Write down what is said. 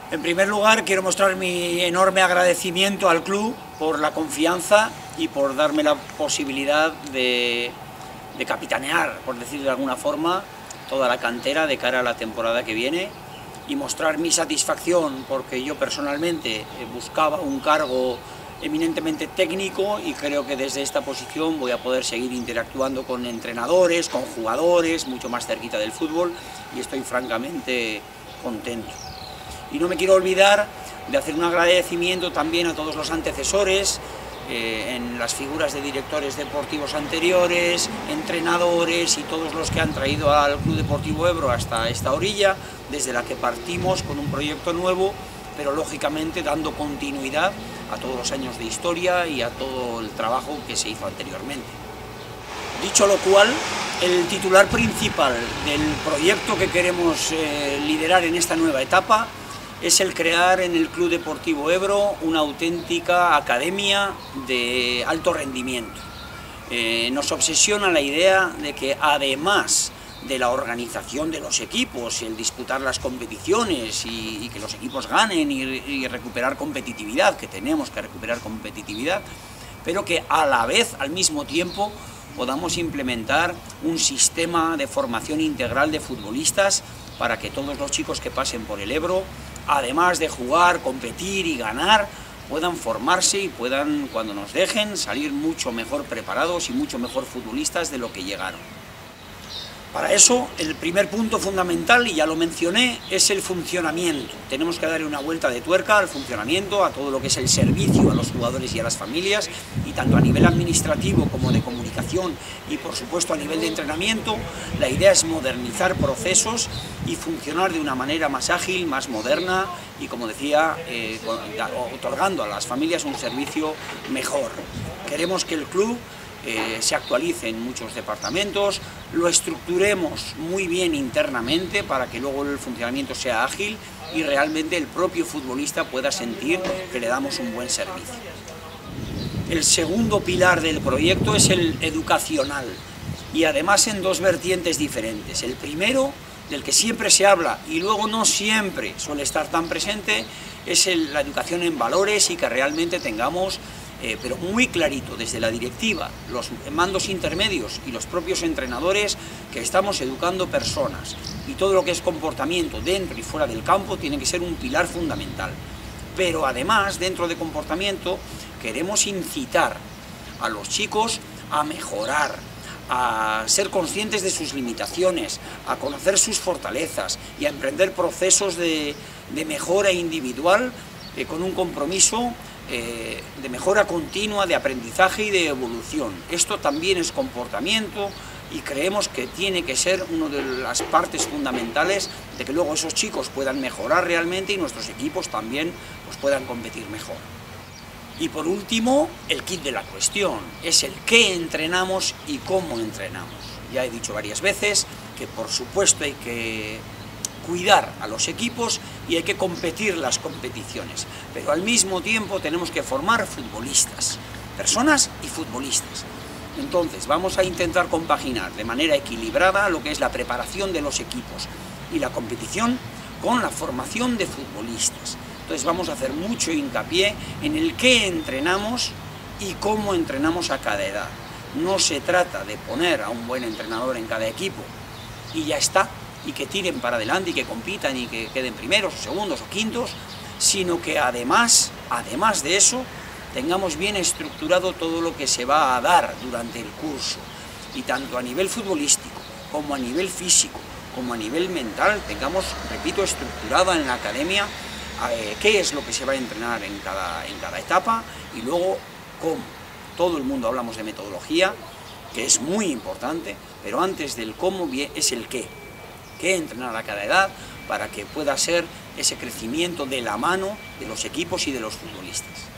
En primer lugar, quiero mostrar mi enorme agradecimiento al club por la confianza y por darme la posibilidad de capitanear, por decirlo de alguna forma, toda la cantera de cara a la temporada que viene y mostrar mi satisfacción porque yo personalmente buscaba un cargo eminentemente técnico y creo que desde esta posición voy a poder seguir interactuando con entrenadores, con jugadores, mucho más cerquita del fútbol y estoy francamente contento. Y no me quiero olvidar de hacer un agradecimiento también a todos los antecesores, en las figuras de directores deportivos anteriores, entrenadores y todos los que han traído al Club Deportivo Ebro hasta esta orilla, desde la que partimos con un proyecto nuevo, pero lógicamente dando continuidad a todos los años de historia y a todo el trabajo que se hizo anteriormente. Dicho lo cual, el titular principal del proyecto que queremos liderar en esta nueva etapa es el crear en el Club Deportivo Ebro una auténtica academia de alto rendimiento. Nos obsesiona la idea de que además de la organización de los equipos, el disputar las competiciones y que los equipos ganen y recuperar competitividad, que tenemos que recuperar competitividad, pero que a la vez, al mismo tiempo, podamos implementar un sistema de formación integral de futbolistas para que todos los chicos que pasen por el Ebro, además de jugar, competir y ganar, puedan formarse y puedan, cuando nos dejen, salir mucho mejor preparados y mucho mejor futbolistas de lo que llegaron. Para eso, el primer punto fundamental, y ya lo mencioné, es el funcionamiento. Tenemos que darle una vuelta de tuerca al funcionamiento, a todo lo que es el servicio a los jugadores y a las familias, y tanto a nivel administrativo como de comunicación y por supuesto a nivel de entrenamiento, la idea es modernizar procesos y funcionar de una manera más ágil, más moderna y, como decía, otorgando a las familias un servicio mejor. Queremos que el club se actualice en muchos departamentos, lo estructuremos muy bien internamente para que luego el funcionamiento sea ágil y realmente el propio futbolista pueda sentir que le damos un buen servicio. El segundo pilar del proyecto es el educacional y además en dos vertientes diferentes. El primero, del que siempre se habla y luego no siempre suele estar tan presente, es la educación en valores y que realmente tengamos pero muy clarito desde la directiva, los mandos intermedios y los propios entrenadores que estamos educando personas y todo lo que es comportamiento dentro y fuera del campo tiene que ser un pilar fundamental. Pero además, dentro de comportamiento, queremos incitar a los chicos a mejorar, a ser conscientes de sus limitaciones, a conocer sus fortalezas y a emprender procesos de mejora individual con un compromiso de mejora continua, de aprendizaje y de evolución. Esto también es comportamiento y creemos que tiene que ser una de las partes fundamentales de que luego esos chicos puedan mejorar realmente y nuestros equipos también pues, puedan competir mejor. Y por último, el kit de la cuestión, es el qué entrenamos y cómo entrenamos. Ya he dicho varias veces que por supuesto hay que cuidar a los equipos y hay que competir las competiciones, pero al mismo tiempo tenemos que formar futbolistas, personas y futbolistas. Entonces vamos a intentar compaginar de manera equilibrada lo que es la preparación de los equipos y la competición con la formación de futbolistas. Entonces vamos a hacer mucho hincapié en el qué entrenamos y cómo entrenamos a cada edad. No se trata de poner a un buen entrenador en cada equipo y ya está, y que tiren para adelante y que compitan y que queden primeros, o segundos o quintos, sino que además de eso, tengamos bien estructurado todo lo que se va a dar durante el curso, y tanto a nivel futbolístico, como a nivel físico, como a nivel mental, tengamos, repito, estructurada en la academia qué es lo que se va a entrenar en cada etapa y luego cómo. Todo el mundo hablamos de metodología, que es muy importante, pero antes del cómo es el qué. Que entrenar a cada edad para que pueda ser ese crecimiento de la mano de los equipos y de los futbolistas.